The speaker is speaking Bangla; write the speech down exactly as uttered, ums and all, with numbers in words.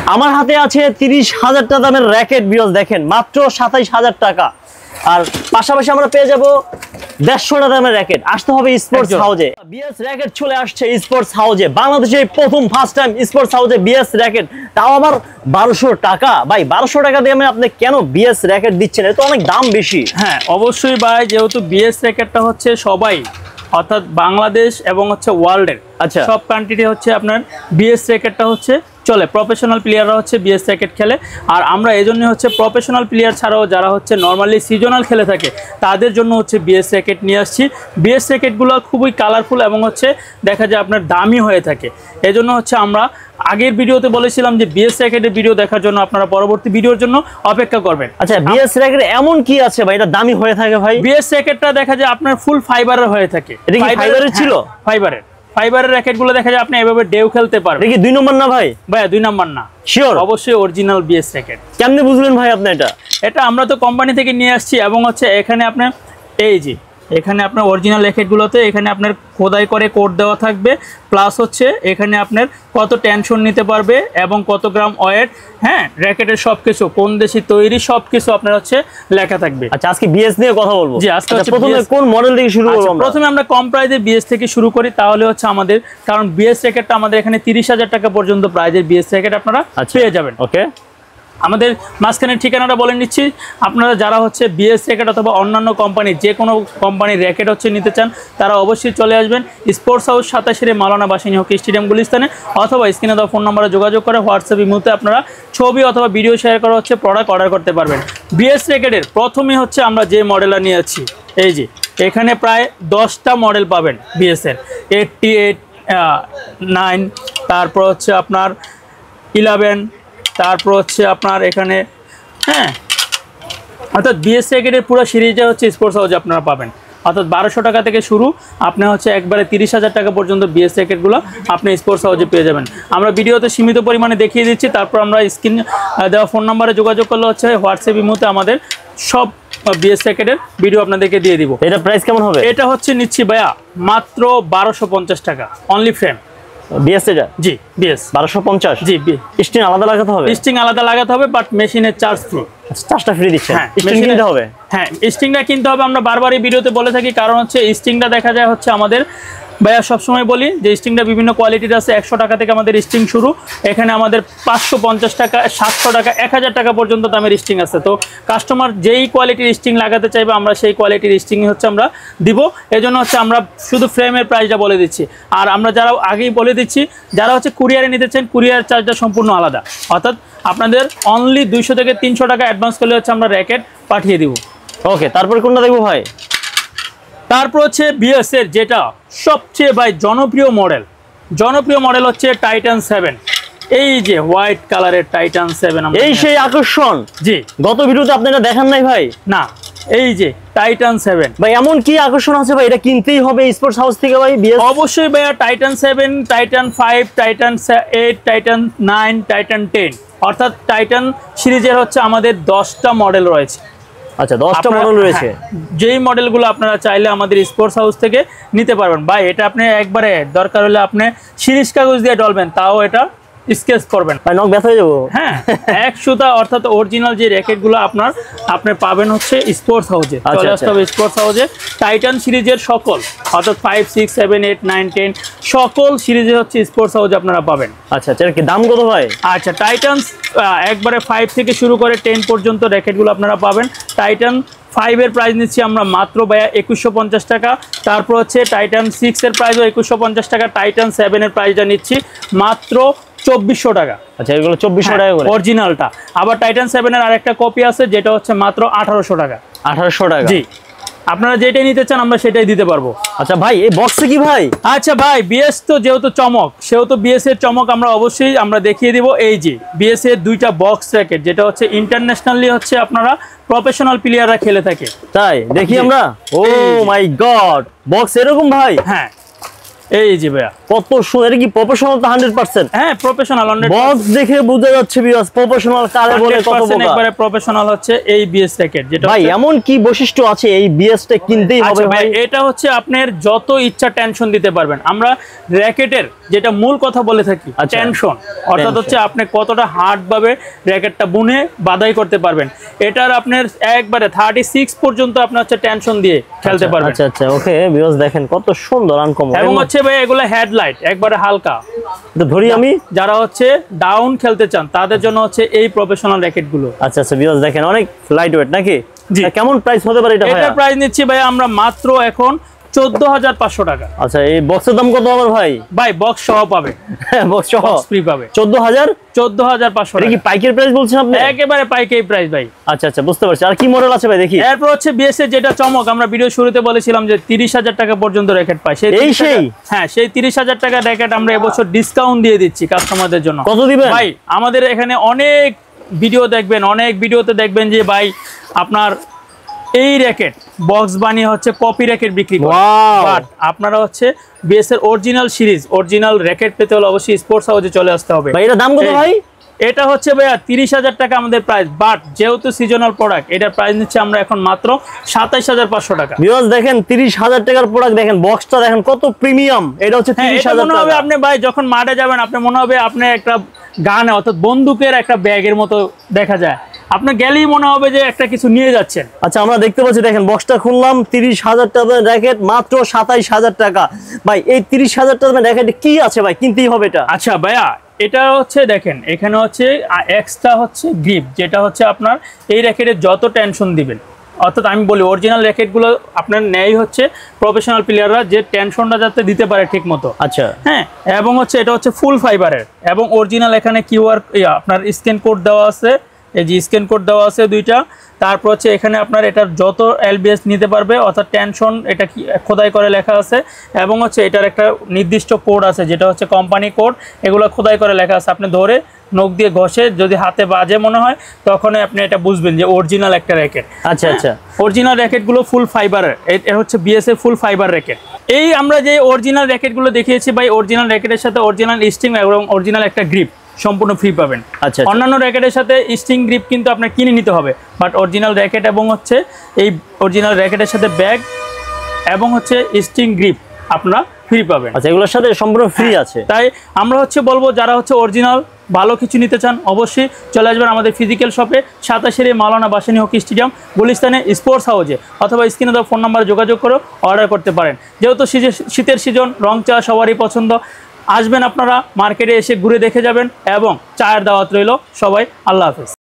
আমার হাতে আছে তিরিশ হাজার টাকা দামের র্যাকেট ভিউয়ার্স, দেখেন মাত্র সাতাইশ হাজার টাকা। আর পাশাপাশি আমরা পেয়ে যাব দেড়শো টাকা দামের র্যাকেট। আসতে হবে স্পোর্টস হাউজে। বিএস র্যাকেট চলে আসছে স্পোর্টস হাউজে, বাংলাদেশে প্রথম first time sports house BS racket, তাও আবার বারোশো টাকা। ভাই বারোশো টাকা দিয়ে আপনি কেন বিএস র্যাকেট দিচ্ছেন? এটা তো অনেক দাম বেশি। হ্যাঁ অবশ্যই ভাই, যেহেতু বিএস র্যাকেটটা হচ্ছে সবাই অর্থাৎ বাংলাদেশ এবং হচ্ছে ওয়ার্ল্ডের আচ্ছা সব কান্ট্রিতে হচ্ছে আপনার বিএস র্যাকেটটা হচ্ছে চলে, প্রফেশনাল প্লেয়াররা হচ্ছে বিএস র্যাকেট খেলে। আর আমরা এই জন্য হচ্ছে প্রফেশনাল প্লেয়ার ছাড়াও যারা হচ্ছে নর্মালি সিজনাল খেলে থাকে তাদের জন্য হচ্ছে বিএস র্যাকেট নিয়ে আসছি। বিএস র্যাকেটগুলো খুবই কালারফুল এবং হচ্ছে দেখা যায় আপনার দামি হয়ে থাকে। এই জন্য হচ্ছে আমরা আগের ভিডিওতে বলেছিলাম যে বিএস র্যাকেটের ভিডিও দেখার জন্য আপনারা পরবর্তী ভিডিওর জন্য অপেক্ষা করবেন। আচ্ছা বিএস র্যাকেট এমন কি আছে ভাই এটা দামি হয়ে থাকে? ভাই বিএস র্যাকেটটা দেখা যায় আপনার ফুল ফাইবারের হয়ে থাকে। এটা কি ফাইবারের ছিল? ফাইবারের ফাইবারের র্যাকেটগুলো দেখা যায় আপনি এভাবে ডেউ খেলতে পারবেন। এটা কি দুই নম্বর না ভাই? ভাই দুই নম্বর না, শিওর? অবশ্যই অরিজিনাল বিএস র্যাকেট। কেমনে বুঝলেন ভাই আপনি এটা? এটা আমরা তো কোম্পানি থেকে নিয়ে আসছি এবং হচ্ছে এখানে আপনার এই যে এখানে আপনার অরিজিনাল র্যাকেটগুলোতে এখানে আপনার খোদাই করে কোড দেওয়া থাকবে, প্লাস হচ্ছে এখানে আপনার কত টেনশন নিতে পারবে এবং কত গ্রাম ওয়েট, হ্যাঁ র্যাকেটের সব কিছু কোন দেশে তৈরি সব কিছু আপনার হচ্ছে লেখা থাকবে। আচ্ছা আজকে বিএস নিয়ে কথা বলবো। জি আজকে হচ্ছে প্রথমে কোন মডেল থেকে শুরু করব আমরা? প্রথমে আমরা কম প্রাইজের বিএস থেকে শুরু করি, তাহলে হচ্ছে আমাদের কারণ বিএস র্যাকেটটা আমাদের এখানে তিরিশ হাজার টাকা পর্যন্ত প্রাইজের বিএস র্যাকেট আপনারা পেয়ে যাবেন। ওকে, আমাদের মাঝখানের ঠিকানাটা বলে নিচ্ছি। আপনারা যারা হচ্ছে বিএস র্যাকেট অথবা অন্যান্য কোম্পানির যে কোনো কোম্পানির র্যাকেট হচ্ছে নিতে চান তারা অবশ্যই চলে আসবেন স্পোর্টস হাউস সাতাশের মাওলানা বাসিনী হকি স্টেডিয়াম গুলিস্তানে, অথবা স্ক্রিনে দেওয়া ফোন নম্বরে যোগাযোগ করে হোয়াটসঅ্যাপ ইমোতে আপনারা ছবি অথবা ভিডিও শেয়ার করা হচ্ছে প্রোডাক্ট অর্ডার করতে পারবেন। বিএস র্যাকেটের প্রথমে হচ্ছে আমরা যে মডেলটা নিয়েছি এই যে এখানে প্রায় দশটা মডেল পাবেন বিএসের, এইটটি এইট নাইন, তারপর হচ্ছে আপনার ইলেভেন, তারপর হচ্ছে আপনার এখানে হ্যাঁ অর্থাৎ বিএস র্যাকেটের পুরো সিরিজটা হচ্ছে স্পোর্টস হাউসে আপনারা পাবেন। অর্থাৎ বারোশো টাকা থেকে শুরু আপনি হচ্ছে একবারে তিরিশ হাজার টাকা পর্যন্ত বিএস র্যাকেটগুলো আপনি স্পোর্টস হাউসে পেয়ে যাবেন। আমরা ভিডিওতে সীমিত পরিমাণে দেখিয়ে দিচ্ছি, তারপর আমরা স্ক্রিন দেওয়া ফোন নাম্বারে যোগাযোগ করলে হচ্ছে হোয়াটসঅ্যাপ ইমোতে আমাদের সব বিএস র্যাকেটের ভিডিও আপনাদেরকে দিয়ে দিব। এটা প্রাইস কেমন হবে? এটা হচ্ছে নিচ্ছি ভাইয়া মাত্র বারোশো পঞ্চাশ টাকা অনলি ফ্রেম বিএস। এটা জি বিএস বারোশো পঞ্চাশ। জি স্টিং আলাদা লাগাতে হবে? স্টিং আলাদা লাগাতে হবে, বাট মেশিনের চার্জ ফ্রি। চার্জটা ফ্রি দিচ্ছেন? হ্যাঁ স্টিং কিনতে হবে। হ্যাঁ স্টিংটা কিনতে হবে, আমরা বারবার এই ভিডিওতে বলে থাকি, কারণ হচ্ছে স্টিংটা দেখা যায় হচ্ছে আমাদের ভাইয়া সবসময় বলি যে স্টিংটা বিভিন্ন কোয়ালিটির আছে। একশো টাকা থেকে আমাদের স্টিং শুরু, এখানে আমাদের পাঁচশো পঞ্চাশ টাকা, সাতশো টাকা, এক হাজার টাকা পর্যন্ত দামের স্টিং আছে। তো কাস্টমার যেই কোয়ালিটির স্টিং লাগাতে চাইবে আমরা সেই কোয়ালিটির স্টিং হচ্ছে আমরা দিব। এই জন্য হচ্ছে আমরা শুধু ফ্রেমের প্রাইসটা বলে দিচ্ছি। আর আমরা যারা আগেই বলে দিচ্ছি যারা হচ্ছে কুরিয়ারে নিতে চান কুরিয়ার চার্জটা সম্পূর্ণ আলাদা, অর্থাৎ আপনাদের অনলি দুইশো থেকে তিনশো টাকা অ্যাডভান্স করলে হচ্ছে আমরা র্যাকেট পাঠিয়ে দিব। ওকে, তারপরে কোনটা দেখবো ভাই? তারপর হচ্ছে বিএস এর যেটা সবচেয়ে ভাই জনপ্রিয় মডেল, জনপ্রিয় মডেল হচ্ছে টাইটান সেভেন। এই যে হোয়াইট কালারের টাইটান সেভেন, এই সেই আকর্ষণ। জি গত ভিডিওতে আপনারা দেখান নাই ভাই? না, এই যে টাইটান সেভেন ভাই এমন কি আকর্ষণ আছে ভাই এটা কিনতেই হবে স্পোর্টস হাউস থেকে ভাই? বিএস অবশ্যই ভাইয়া Titan seven, Titan five, Titan eight, Titan nine, Titan ten, অর্থাৎ টাইটান সিরিজের হচ্ছে আমাদের দশটা মডেল রয়েছে। আচ্ছা দশটা মডেল রয়েছে। যেই মডেলগুলো আপনারা চাইলে আমাদের স্পোর্টস হাউস থেকে নিতে পারবেন। ভাই এটা আপনি একবারে দরকার হলে আপনি সিরিজ কাগজ দিয়ে ডলবেন, তাও এটা স্কেচ করবেন, ভাই নখ ব্যথা হয়ে যাবো। হ্যাঁ এক সুতা অর্থাৎ অরিজিনাল যে র্যাকেটগুলো আপনার আপনি পাবেন হচ্ছে স্পোর্টস হাউসে। চলে আসতে হবে স্পোর্টস হাউসে। টাইটান সিরিজের সকল অর্থাৎ five six seven eight nine ten সকল সিরিজে হচ্ছে স্পোর্টস হাউসে আপনারা পাবেন। আচ্ছা আচ্ছা কি দাম কত ভাই? আচ্ছা টাইটান একবারে ফাইভ থেকে শুরু করে টেন পর্যন্ত র্যাকেটগুলো আপনারা পাবেন। টাইটান ফাইভের প্রাইস নিচ্ছি আমরা মাত্র ভাইয়া একুশশো পঞ্চাশ টাকা। তারপর হচ্ছে টাইটান সিক্সের প্রাইসও একুশশো পঞ্চাশ টাকা। টাইটান সেভেনের প্রাইসটা নিচ্ছি মাত্র চব্বিশশো টাকা। আচ্ছা এগুলো চব্বিশশো টাকা করে অরিজিনালটা। আবার টাইটান সেভেনের আরেকটা কপি আছে যেটা হচ্ছে মাত্র আঠারোশো টাকা। আঠারোশো টাকা? জি, আপনারা যেটাই নিতে চান আমরা সেটাই দিতে পারবো। আচ্ছা ভাই এই বক্সে কি ভাই? আচ্ছা ভাই বিএস তো যেহেতু চমক সেহেতু বিএস এর চমক আমরা অবশ্যই আমরা দেখিয়ে দিব। এই যে বিএস এর দুইটা বক্স র্যাকেট যেটা হচ্ছে ইন্টারন্যাশনালি হচ্ছে আপনারা প্রফেশনাল প্লেয়াররা খেলে থাকে। তাই দেখি আমরা। ও মাই গড, বক্স এরকম ভাই? হ্যাঁ এই যে ভাইয়া কত সুন্দর, কি প্রফেশনাল তো হান্ড্রেড পার্সেন্ট? হ্যাঁ প্রফেশনাল, বক্স দেখে বোঝা যাচ্ছে ভিউয়ার্স প্রফেশনাল কারে বলে কত বড় একবারে প্রফেশনাল হচ্ছে এই বিএস র‍্যাকেট। যেটা ভাই এমন কি বৈশিষ্ট্য আছে এই বিএস টা কিনতেই হবে ভাই? এটা হচ্ছে আপনার যত ইচ্ছা টেনশন দিতে পারবেন। আমরা র‍্যাকেটের যেটা মূল কথা বলে থাকি টেনশন, অর্থাৎ হচ্ছে আপনি কতটা হার্ড ভাবে র‍্যাকেটটা বুনে বাদাই করতে পারবেন। এটার আপনার একবারে থার্টি সিক্স পর্যন্ত আপনি হচ্ছে টেনশন দিয়ে খেলতে পারবেন। আচ্ছা আচ্ছা ওকে ভিউয়ার্স দেখেন কত সুন্দর আনকমন। এবং হচ্ছে ভাই এগুলো হেডলাইট একবারে হালকা, তো ধরি আমি যারা হচ্ছে ডাউন খেলতে চান তাদের জন্য হচ্ছে এই প্রফেশনাল র‍্যাকেট গুলো। আচ্ছা আচ্ছা ভিউয়ার্স দেখেন অনেক লাইট ওয়েট নাকি? কেমন প্রাইস হতে পারে এটা ভাই? এটা প্রাইস নিচ্ছি ভাই আমরা মাত্র এখন চোদ্দ হাজার পাঁচশো টাকা। আচ্ছা এই বক্সের দাম কত আমার ভাই? ভাই বক্স সহ পাবে, বক্স সহ ফ্রি পাবে চোদ্দ হাজার চোদ্দ হাজার পাঁচশো। এটা কি পাইকারি প্রাইস বলছেন আপনি? একেবারে পাইকারি প্রাইস ভাই। আচ্ছা আচ্ছা বুঝতে পারছি। আর কি মডেল আছে ভাই দেখি? এরপর হচ্ছে বিএস এর যেটা চমক, আমরা ভিডিও শুরুতে বলেছিলাম যে তিরিশ হাজার টাকা পর্যন্ত র‍্যাকেট পায়। সেই এই সেই হ্যাঁ সেই তিরিশ হাজার টাকা র‍্যাকেট আমরা এবছর ডিসকাউন্ট দিয়ে দিচ্ছি কাস্টমারদের জন্য। কত দিবেন ভাই? আমাদের এখানে অনেক ভিডিও দেখবেন, অনেক ভিডিওতে দেখবেন যে ভাই আপনার এই র‍্যাকেট বক্স বানিয়ে হচ্ছে কপি র‍্যাকেট বিক্রি করে। বাট আপনারা হচ্ছে বিএস এর অরিজিনাল সিরিজ অরিজিনাল র‍্যাকেট পেতে হলে অবশ্যই স্পোর্টস হাউসে চলে আসতে হবে। ভাই এটা দাম কত ভাই? এটা হচ্ছে ভাইয়া তিরিশ হাজার টাকা আমাদের প্রাইস, বাট যেহেতু সিজনাল প্রোডাক্ট এটার প্রাইস নিচ্ছে আমরা এখন মাত্র সাতাইশ হাজার পাঁচশো টাকা। ভিউয়ার্স দেখেন তিরিশ হাজার টাকার প্রোডাক্ট দেখেন, বক্সটা দেখেন কত প্রিমিয়াম। এটা হচ্ছে তিরিশ হাজার টাকা। হবে আপনি ভাই যখন মাঠে যাবেন আপনি মনে হবে আপনি একটা গানে অর্থাৎ বন্দুকের একটা ব্যাগের মতো দেখা যায়, আপনি গেলেই মনে হবে যে একটা কিছু নিয়ে যাচ্ছেন। আচ্ছা আমরা দেখতে পাচ্ছি দেখেন বক্সটা খুললাম, তিরিশ হাজার টাকার র‍্যাকেট মাত্র সাতাইশ হাজার টাকা। ভাই এই তিরিশ হাজার টাকার র‍্যাকেটে কি আছে ভাই? কিনতেই হবে এটা। আচ্ছা ভাইয়া এটা হচ্ছে দেখেন এখানে হচ্ছে এক্সট্রা হচ্ছে গ্রিপ, যেটা হচ্ছে আপনার এই র‍্যাকেটে যত টেনশন দিবেন, অর্থাৎ আমি বলি অরিজিনাল র‍্যাকেটগুলো আপনার নেয় হচ্ছে প্রফেশনাল প্লেয়াররা যে টেনশনটা যাতে দিতে পারে ঠিক মতো। আচ্ছা হ্যাঁ এবং হচ্ছে এটা হচ্ছে ফুল ফাইবারের এবং অরিজিনাল এখানে কিউআর আপনার স্ক্যান কোড দেওয়া আছে, এই যে স্ক্যান কোড দেওয়া আছে দুইটা। তারপর হচ্ছে এখানে আপনার এটার যত এলবিএস নিতে পারবে অর্থাৎ টেনশন এটা কি খোদাই করে লেখা আছে, এবং হচ্ছে এটার একটা নির্দিষ্ট কোড আছে যেটা হচ্ছে কোম্পানি কোড, এগুলো খোদাই করে লেখা আছে। আপনি ধরে নখ দিয়ে ঘষে যদি হাতে বাজে মনে হয় তখনই আপনি এটা বুঝবেন যে অরিজিনাল একটা র‍্যাকেট। আচ্ছা আচ্ছা অরিজিনাল র‍্যাকেটগুলো ফুল ফাইবারের, এটা হচ্ছে বিএস এর ফুল ফাইবার র‍্যাকেট। এই আমরা যে অরিজিনাল র‍্যাকেটগুলো দেখিয়েছি ভাই, অরিজিনাল র‍্যাকেটের সাথে অরিজিনাল স্ট্রিং এবং অরিজিনাল একটা গ্রিপ সম্পূর্ণ ফ্রি পাবেন। আচ্ছা অন্যান্য র‍্যাকেটের সাথে স্ট্রিং গ্রিপ কিন্তু আপনার কিনে নিতে হবে, বাট অরিজিনাল র‍্যাকেট এবং হচ্ছে এই অরিজিনাল র‍্যাকেটের সাথে ব্যাগ এবং হচ্ছে স্ট্রিং গ্রিপ আপনারা ফ্রি পাবেন। আচ্ছা এগুলোর সাথে সম্পূর্ণ ফ্রি আছে। তাই আমরা হচ্ছে বলবো যারা হচ্ছে অরিজিনাল ভালো কিছু নিতে চান অবশ্যই চলে আসবেন আমাদের ফিজিক্যাল শপে, সাতাশের মাওলানা ভাসানী হকি স্টেডিয়াম গুলিস্তানে স্পোর্টস হাউসে, অথবা স্ক্রিনে দেওয়া ফোন নাম্বারে যোগাযোগ করে অর্ডার করতে পারেন। যেহেতু শীতের সিজন, রং চা সবারই পছন্দ, আসবেন আপনারা মার্কেটে এসে ঘুরে দেখে যাবেন এবং চায়ের দাওয়াত রইল। সবাই আল্লাহ হাফেজ।